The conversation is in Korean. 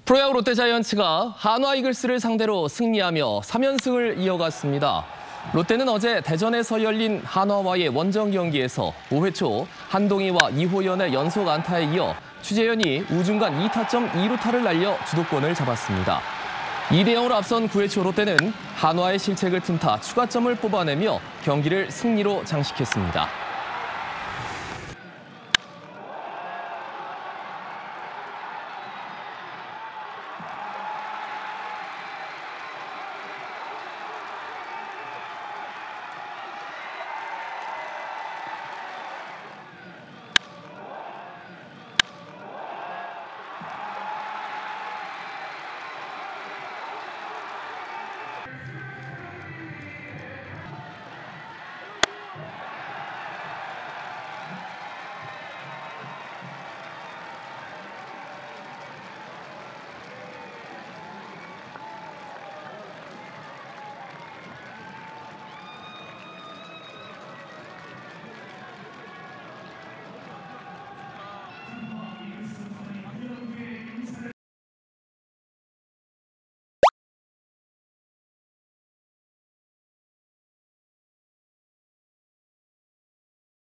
프로야구 롯데자이언츠가 한화 이글스를 상대로 승리하며 3연승을 이어갔습니다. 롯데는 어제 대전에서 열린 한화와의 원정 경기에서 5회 초 한동희와 이호연의 연속 안타에 이어 추재현이 우중간 2타점 2루타를 날려 주도권을 잡았습니다. 2대 0으로 앞선 9회 초 롯데는 한화의 실책을 틈타 추가점을 뽑아내며 경기를 승리로 장식했습니다.